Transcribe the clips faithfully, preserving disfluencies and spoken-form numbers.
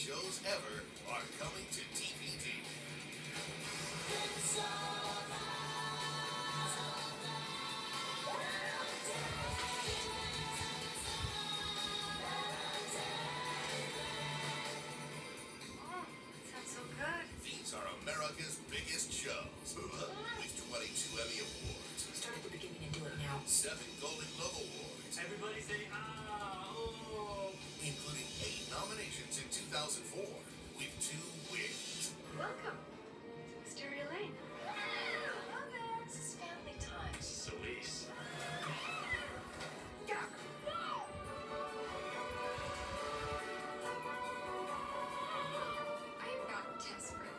shows ever are coming to D V D. These are America's biggest shows, with twenty-two Emmy Awards. Start at the beginning and do it now. Seven Golden Globe Awards. Everybody say, ah, oh. Including eight nominations in two thousand four, with two wins. Welcome to Wisteria Lane. Hello there. This is family time. Solis. I am not desperate.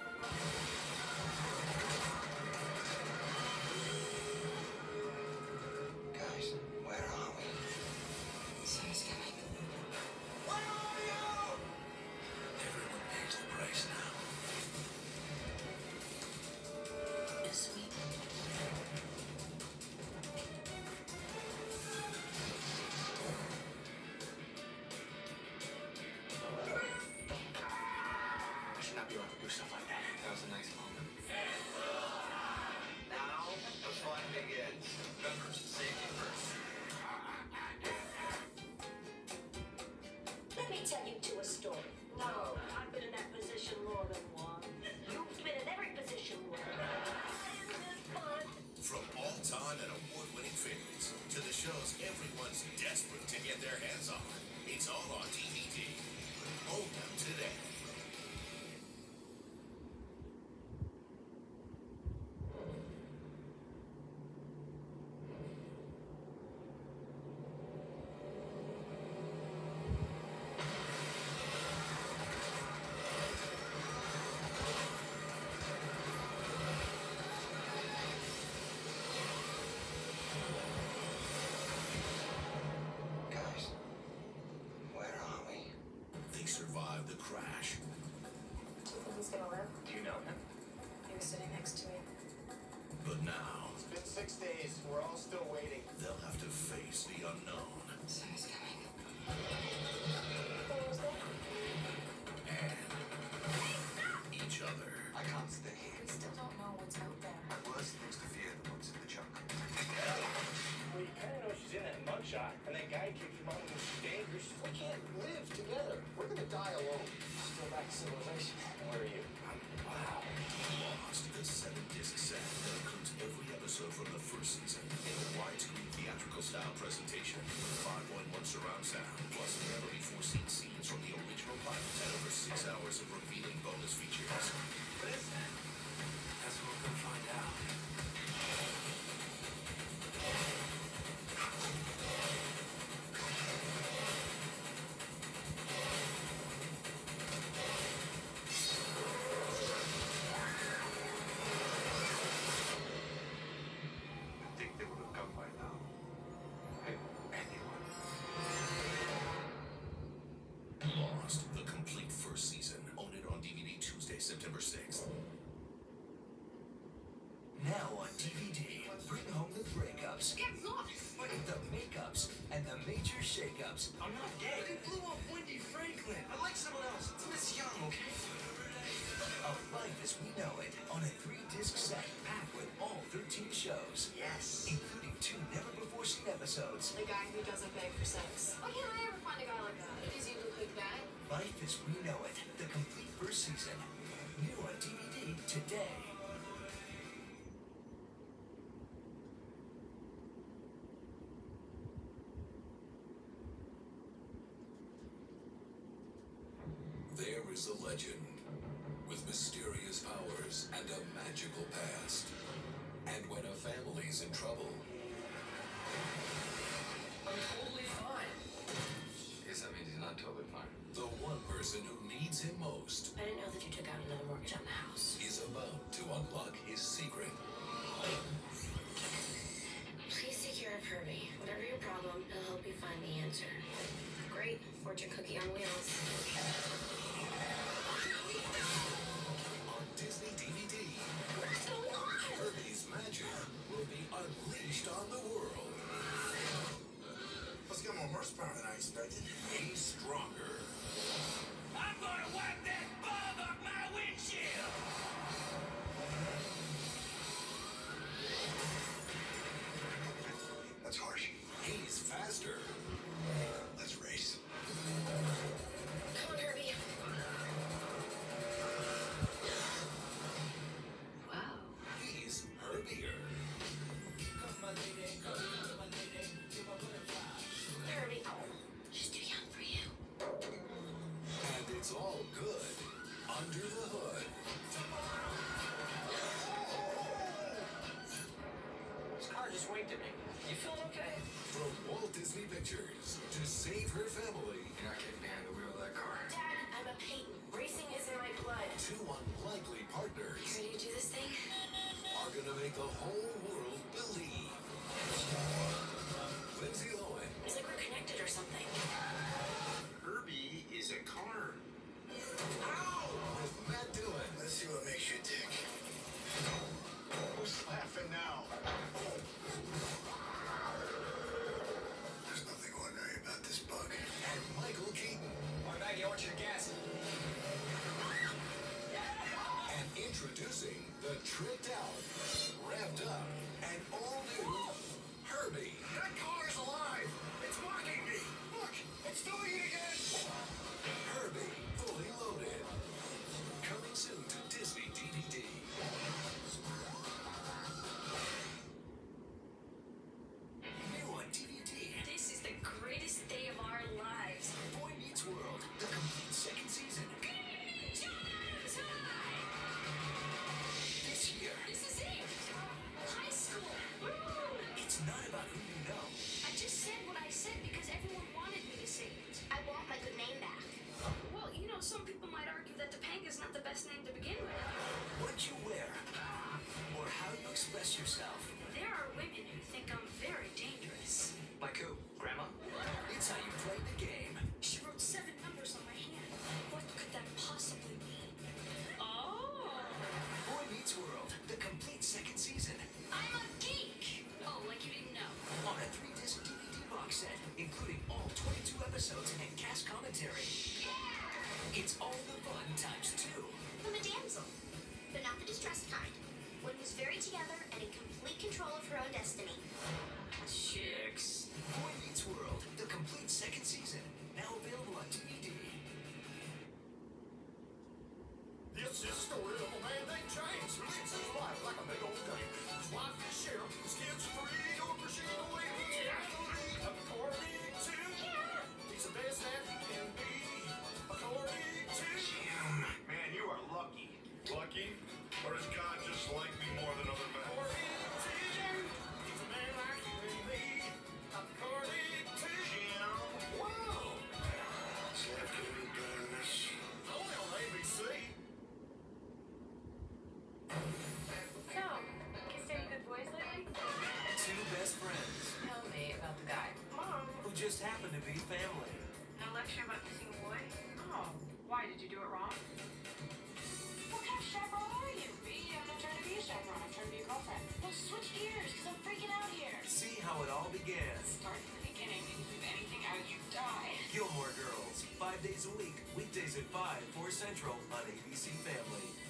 Guys, where are we? Sarah's coming. Where are you? Everyone pays the price now. Is we? I should not be allowed to do stuff like that. That was a nice moment. Now the fun begins. Remember, safety first. Let me tell you two a story. No, I've been in that position more than one. You've been in every position, Laura. Isn't this fun? From all-time and award-winning favorites to the shows everyone's desperate to get their hands on, it's all on D V D. Own them today. Guys, where are we? They survived the crash, Do you think he's gonna live? Do you know him? He was sitting next to me. but now It's been six days. We're all still waiting. they'll have to face the unknown Sarah's coming. What was that? and each other. I can't stay here. We still don't know what's out there. My worst things to fear than what's in the junk. Well, you kind of know she's in that mugshot, and that guy kicked him out because she's dangerous. We can't live together. We're gonna die alone. Let's go back to civilization. Where are you? Wow. Lost, the seven-disc set that includes every episode from the first season in a widescreen theatrical style presentation with five point one surround sound, plus never-before-seen scenes from the original pilot and over six hours of revealing bonus features. What is that? That's what we're gonna find out. I think they would have come by now. Hey, anyone? Lost, the complete first season. Own it on D V D Tuesday, September sixth. Now on D V D, bring home the breakups, Get lost! the makeups, and the major shakeups. I'm not gay. They blew up Wendy Franklin. I like someone else. It's Miss Young, okay? Of Life as We Know It on a three-disc set packed with all thirteen shows, Yes. including two never-before-seen episodes. The guy who doesn't beg for sex. Why can't I ever find a guy like that? Does he look like that? Life as We Know It, the complete first season. New on D V D today. There is a legend with mysterious powers and a magical past. And when a family's in trouble, I'm totally fine. Guess that means he's not totally fine. the one person who needs him most I didn't know that you took out another mortgage on the house. is about to unlock his secret. Please take care of Herbie. Whatever your problem, he'll help you find the answer. Great. Fortune cookie on wheels. On Disney D V D, Herbie's magic will be unleashed on the world. Let's get more horsepower than I expected. He's stronger. I'm gonna Disney Pictures to save her family. You're not getting behind the wheel of that car. Dad, I'm a Peyton. Racing is in my blood. Two unlikely partners You ready to do this thing? are gonna make the whole world believe. Lindsay Lohan, It's like we're connected or something. Herbie is a car. with Matt Dillon, Let's see what makes you tick. Who's laughing now? There's nothing ordinary about this bug. and Michael Keaton. All right, I want you to gas it. And introducing the tricked out, revved up, and all new Herbie. That car's alive. It's mocking me. Look, it's doing it again. Herbie, fully loaded. Coming soon to Disney D V D. New on D V D. This is the greatest day of our lives. Boy Meets World, the complete second season. This year, This is it. High school. it's not about who you know. I just said what I said because everyone wanted me to say it. I want my good name back. Well, you know, some people might argue that Topanga's not the best name to begin with. What you wear, or how you express yourself. There are women who think I'm very dangerous. Like who? Grandma? It's how you play the game. She wrote seven numbers on my hand. What could that possibly mean? Oh, Boy Meets World, the complete second season. I'm a geek. Oh, like you didn't know. On a three-disc D V D box set, including all twenty-two episodes and cast commentary. It's all the fun times two. I'm a damsel, but not the distressed kind. One who's very together and in complete control of her own destiny. Chicks. Boy Meets World, the complete second season. Now available on D V D. This is the story of a man named James who lives his life like a big old game. His wife is sheriff, his kids are free, or machine away. According to he's the best that he can be. According to Jim, man, you are lucky. Lucky? Or does God just like me more than other men? according to he's a man like you and me. According to Whoa! See, I could be better than this. only on A B C. So, kissed any good boys lately? Two best friends Tell me about the guy. Mom. who just happen to be family. No lecture about kissing a boy? Oh. Why? Did you do it wrong? What kind of chaperone are you? Me? I'm not trying to be a chaperone. I'm trying to be a girlfriend. Well, switch gears, because I'm freaking out here. See how it all began. Start from the beginning. If you leave anything out, you die. Gilmore Girls, five days a week, weekdays at five, four Central on A B C Family.